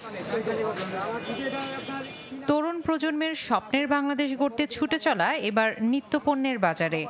তরুণ প্রজন্মের স্বপ্নের বাংলাদেশ গড়তে ছুটে চলা এবার নিত্যপণ্যের বাজারে।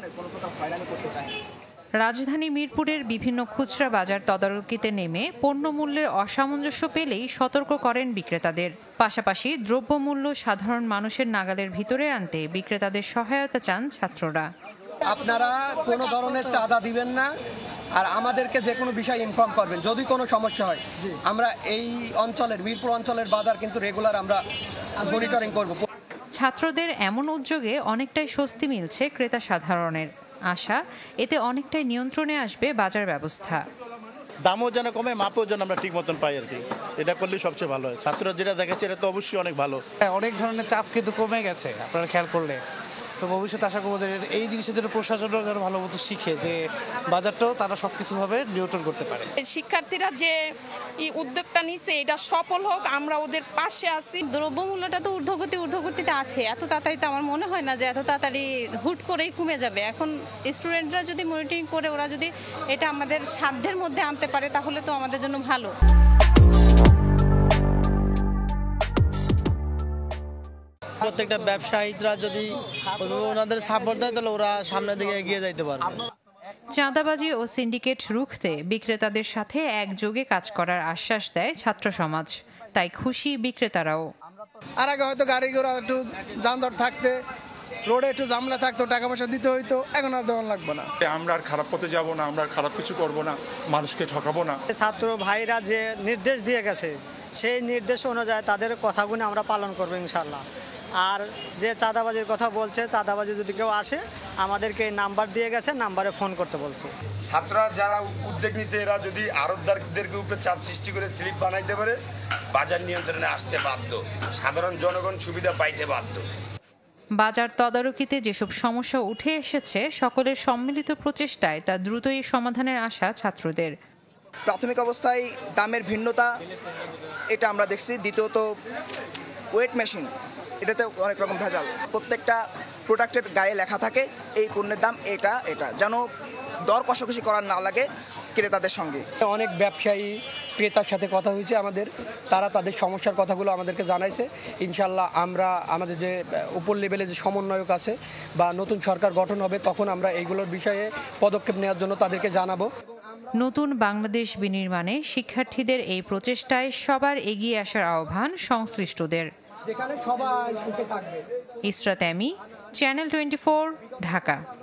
রাজধানী মিরপুরের বিভিন্ন খুচরা বাজার তদারকিতে নেমে পণ্য মূল্যের অসামঞ্জস্য পেলেই সতর্ক করেন বিক্রেতাদের। পাশাপাশি দ্রব্যমূল্য সাধারণ মানুষের নাগালের ভিতরে আনতে বিক্রেতাদের সহায়তা চান ছাত্ররা। আপনারা কোনো ধরনের চাঁদা দিবেন না, আর আমাদেরকে যে কোনো বিষয় ইনফর্ম করবেন যদি কোনো সমস্যা হয়। আমরা এই অঞ্চলের মিরপুর অঞ্চলের বাজার কিন্তু রেগুলার আমরা মনিটরিং করব। ছাত্রদের এমন উদ্যোগে অনেকটাই স্বস্তি মিলছে ক্রেতা সাধারণের। আশা, এতে অনেকটাই নিয়ন্ত্রণে আসবে বাজার ব্যবস্থা। দামও যেন কমে, মাপও যেন আমরা ঠিক মতন পাই আর কি। এটা করলে সবচেয়ে ভালো হয়। ছাত্ররা যেটা দেখেছে এটা তো অবশ্যই অনেক ভালো। অনেক ধরনের চাপ কিন্তু কমে গেছে আপনারা খেয়াল করলে। তো ভবিষ্যতে আশা করবো যে এই জিনিসের জন্য প্রশাসনরা যেন ভালো মতো শিখে যে বাজারটাও তারা সবকিছুভাবে নিয়ন্ত্রণ করতে পারে। শিক্ষার্থীরা যে উদ্যোগটা নিচ্ছে এটা সফল হোক, আমরা ওদের পাশে আছি। দ্রব্যমূল্যটা তো ঊর্ধ্বগতিতে আছে, এত তাড়াতাড়ি তো আমার মনে হয় না যে এত তাড়াতাড়ি হুট করেই কমে যাবে। এখন স্টুডেন্টরা যদি মনিটরিং করে ওরা যদি এটা আমাদের সাধ্যের মধ্যে আনতে পারে তাহলে তো আমাদের জন্য ভালো। প্রত্যেকটা ব্যবসায়ীরা যদি ওনাদের সাপোর্ট দেয় তাহলে ওরা সামনের দিকে এগিয়ে যাইতে পারবে। চাঁদাবাজি ও সিন্ডিকেট রুখতে বিক্রেতাদের সাথে একযোগে কাজ করার আশ্বাস দেয় ছাত্র সমাজ। তাই খুশি বিক্রেতারাও। আর আগে হয়তো গাড়ি ঘোড়া একটু যানজট থাকতে, রোডে একটু ঝামেলা থাকতো, টাকা পয়সা দিতে হইতো, এখন আর দেওয়া লাগবে না। আমরা আর খারাপ পথে যাব না, আমরা খারাপ কিছু করব না, মানুষকে ঠকাবো না। ছাত্র ভাইরা যে নির্দেশ দিয়ে গেছে সেই নির্দেশ অনুযায়ী তাদের কথাগুলো আমরা পালন করবো ইনশাল্লাহ। আর যে চাঁদাবাজির কথা বলছে, চাঁদাবাজি যদি কেউ আসে আমাদেরকে নাম্বার দিয়ে গেছে, নাম্বারে ফোন করতে বলছে। ছাত্ররা যারা উদ্যোগ নিচ্ছে এরা যদি আড়তদারদেরকে উপরে চাপ সৃষ্টি করে স্লিপ বানাইতে পারে, বাজার নিয়ন্ত্রণে আসতে বাধ্য, সাধারণ জনগণ সুবিধা পাইতে বাধ্য। বাজার তদারকিতে যেসব সমস্যা উঠে এসেছে সকলের সম্মিলিত প্রচেষ্টায় তা দ্রুতই সমাধানের আশা ছাত্রদের। প্রাথমিক অবস্থায় দামের ভিন্নতা এটা আমরা দেখছি। দ্বিতীয়ত ওয়েট মেশিন, এটাতে অনেক রকম ভেজাল। প্রত্যেকটা প্রোডাক্টের গায়ে লেখা থাকে এই পণ্যের দাম এটা যেন দর কষাকষি করার না লাগে ক্রেতাদের সঙ্গে। অনেক ব্যবসায়ী ক্রেতার সাথে কথা হয়েছে আমাদের, তারা তাদের সমস্যার কথাগুলো আমাদেরকে জানাইছে। ইনশাল্লাহ আমরা আমাদের যে উপর লেভেলে যে সমন্বয়ক আছে বা নতুন সরকার গঠন হবে তখন আমরা এইগুলোর বিষয়ে পদক্ষেপ নেওয়ার জন্য তাদেরকে জানাবো। নতুন বাংলাদেশ বিনির্মাণে শিক্ষার্থীদের এই প্রচেষ্টায় সবার এগিয়ে আসার আহ্বান সংশ্লিষ্টদের। যেখানে সবাই সুখে থাকবে। ইসরাত এমি, চ্যানেল 24, ঢাকা।